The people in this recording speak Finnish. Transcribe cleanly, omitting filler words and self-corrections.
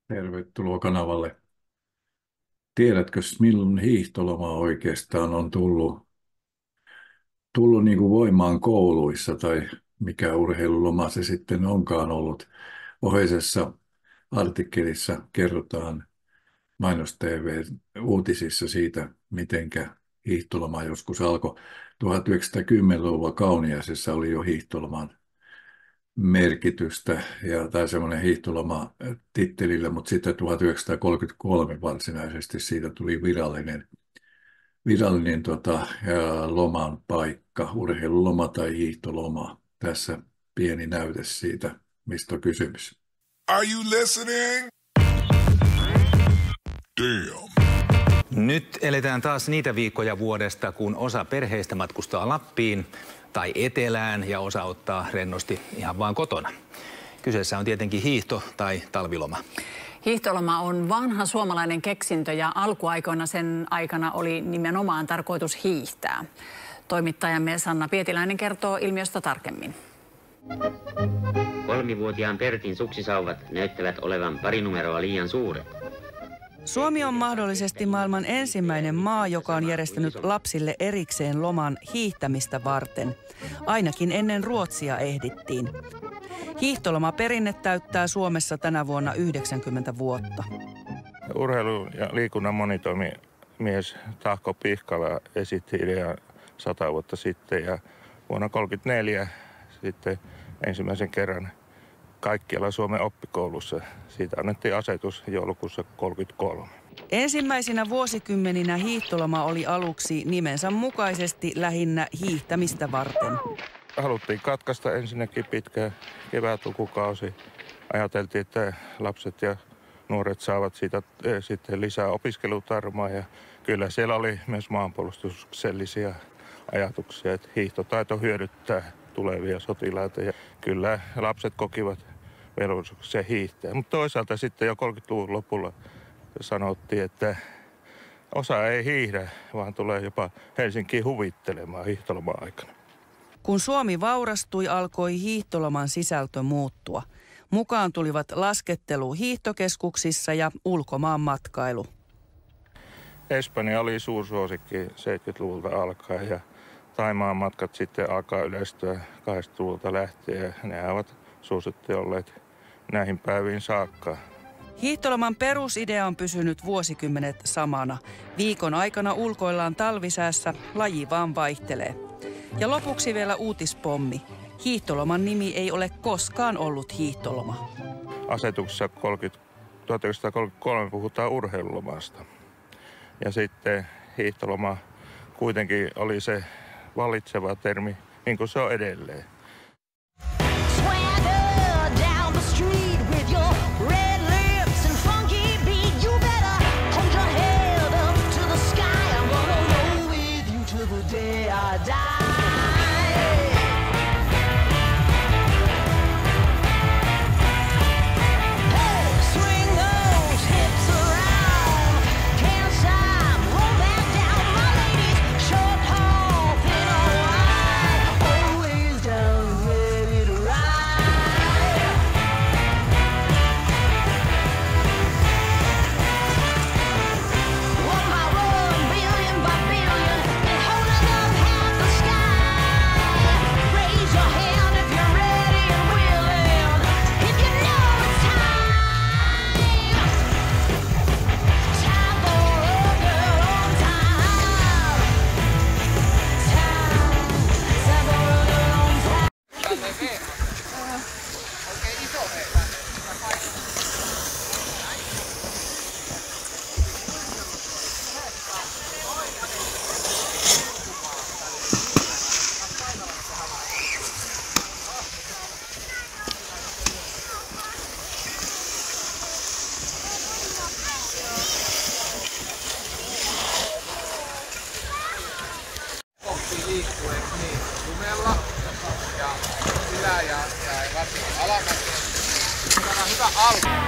Tervetuloa kanavalle. Tiedätkö, milloin hiihtoloma oikeastaan on tullut niin kuin voimaan kouluissa tai mikä urheiluloma se sitten onkaan ollut? Oheisessa artikkelissa kerrotaan Mainos TV-uutisissa siitä, mitenkä hiihtoloma joskus alkoi. 1910-luvulla Kauniaisissa oli jo hiihtoloman merkitystä tai semmoinen hiihtoloma tittelillä, mutta sitten 1933 varsinaisesti siitä tuli virallinen loman paikka, urheiluloma tai hiihtoloma. Tässä pieni näyte siitä, mistä on kysymys. Are you listening? Damn. Nyt eletään taas niitä viikkoja vuodesta, kun osa perheistä matkustaa Lappiin tai etelään ja osa ottaa rennosti ihan vaan kotona. Kyseessä on tietenkin hiihto- tai talviloma. Hiihtoloma on vanha suomalainen keksintö ja alkuaikoina sen aikana oli nimenomaan tarkoitus hiihtää. Toimittajamme Sanna Pietiläinen kertoo ilmiöstä tarkemmin. 3-vuotiaan Pertin suksisauvat näyttävät olevan pari numeroa liian suuret. Suomi on mahdollisesti maailman ensimmäinen maa, joka on järjestänyt lapsille erikseen loman hiihtämistä varten. Ainakin ennen Ruotsia ehdittiin. Hiihtolomaperinne täyttää Suomessa tänä vuonna 90 vuotta. Urheilu- ja liikunnan monitoimimies Tahko Pihkala esitti idean 100 vuotta sitten ja vuonna 1934 sitten ensimmäisen kerran kaikkialla Suomen oppikoulussa. Siitä annettiin asetus joulukuussa 1933. Ensimmäisinä vuosikymmeninä hiihtoloma oli aluksi nimensä mukaisesti lähinnä hiihtämistä varten. Haluttiin katkaista ensinnäkin pitkä kevätlukukausi. Ajateltiin, että lapset ja nuoret saavat siitä sitten lisää opiskelutarmoa. Ja kyllä siellä oli myös maanpuolustuksellisia ajatuksia, että hiihtotaito hyödyttää tulevia sotilaita. Ja kyllä lapset kokivat velvollisuuksia hiihtää. Mutta toisaalta sitten jo 30-luvun lopulla sanottiin, että osa ei hiihdä, vaan tulee jopa Helsinkiin huvittelemaan hiihtoloma-aikana. Kun Suomi vaurastui, alkoi hiihtoloman sisältö muuttua. Mukaan tulivat laskettelu hiihtokeskuksissa ja ulkomaan matkailu. Espanja oli suursuosikki 70-luvulta alkaen ja Thaimaan matkat sitten alkaa yleistyä 80-luvulta lähtien. Ne ovat suosittu olleet näihin päiviin saakka. Hiihtoloman perusidea on pysynyt vuosikymmenet samana. Viikon aikana ulkoillaan talvisäässä, laji vaan vaihtelee. Ja lopuksi vielä uutispommi. Hiihtoloman nimi ei ole koskaan ollut hiihtoloma. Asetuksessa 1933 puhutaan urheilulomasta. Ja sitten hiihtoloma kuitenkin oli se vallitseva termi, niin kuin se on edelleen. liikkueeksi niin lumella ja sillä ja varsinkin alamäkeen. Tämä on hyvä alku.